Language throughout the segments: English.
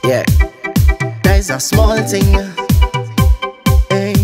Yeah, that's a small thing. Hey.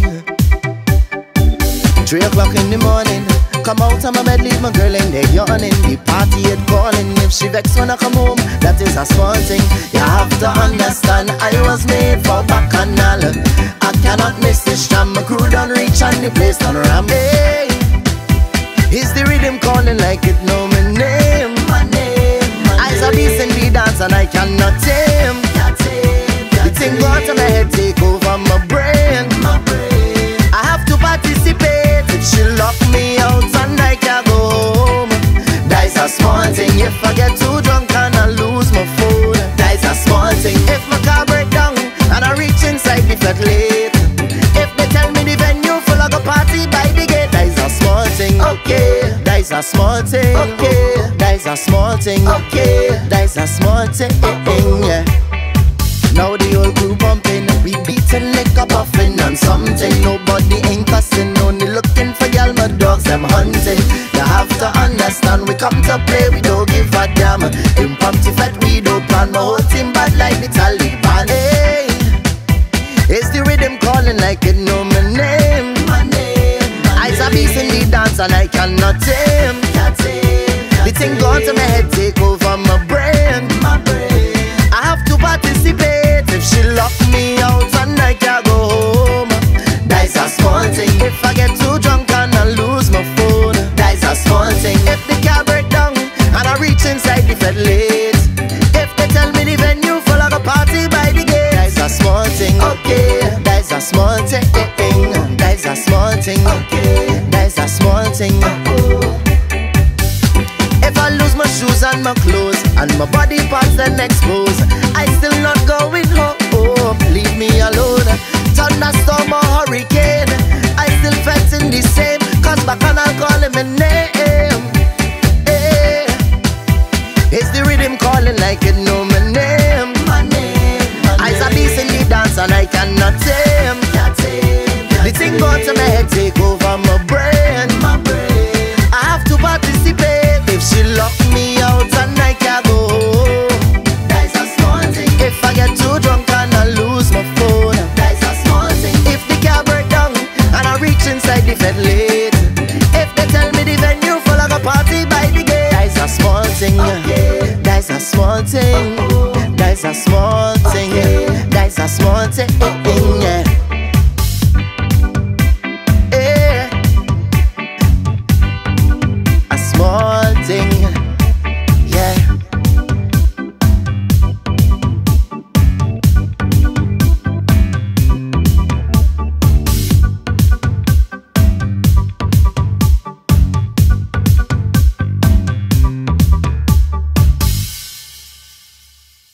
3 o'clock in the morning, come out of my bed, leave my girl in there yawning. The party is calling, if she vex when I come home, that is a small thing. You have to understand, I was made for bacchanal. I cannot miss this jam, my crew don't reach and the place don't ram. Hey, it's the rhythm calling like it know my name. My name, my I's a beast in the dance and I cannot tame. The thing go out of my head, take over my brain. I have to participate. If she lock me out and I can't go home, that's a small thing. If I get too drunk and I lose my phone, that's a small thing. If my car break down and I reach inside the flat late, if they tell me the venue full of a party by the gate, that's a small thing. Okay, that's a small thing. Okay, that's a small thing. Okay, that's a small thing. Yeah. Now the whole crew pumping, we beating like a puffin on something. Nobody ain't cussing, only looking for y'all, my dogs, them hunting. You have to understand, we come to play, we don't give a damn. Impromptu fat, we don't plan, my whole team bad like the Taliban. Hey, it's the rhythm calling like it know my name. My name, my I's a beast in the dance and I cannot tame. The thing gone to my head, take over my brain. I have to participate. If she lock me out and I can't go home, that's a small thing. If I get too drunk and I lose my phone, that's a small thing. If the car break down and I reach inside the fed late, if they tell me the venue full of a party by the gate, that's a small thing. Okay, that's a small thing. That's a small thing. Okay, that's a small thing. If I lose my shoes and my clothes and my body parts then exposed, I still not going home. Leave me alone. Thunderstorm or hurricane, I still fetching the same, cause back and I'll call him a name. Hey, it's the rhythm calling like it know my name. My name, my I's a beast in the dance and I cannot tame. The thing go to my head, take over my brain. I have to participate. If she lock me out and I can't go home, that's a small thing. If I get too drunk and I lose my phone, that's a small thing. If the car break down and I reach inside the fed late, if they tell me the venue full of a party by the gate, that's a small thing. Okay, that's a small thing. That's a small thing. That's a small thing.